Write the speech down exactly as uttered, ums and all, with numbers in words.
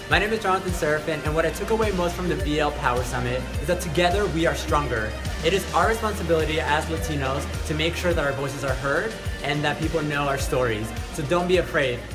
My name is Jonathan Seraphin, and what I took away most from the V L Power Summit is that together we are stronger. It is our responsibility as Latinos to make sure that our voices are heard and that people know our stories. So don't be afraid.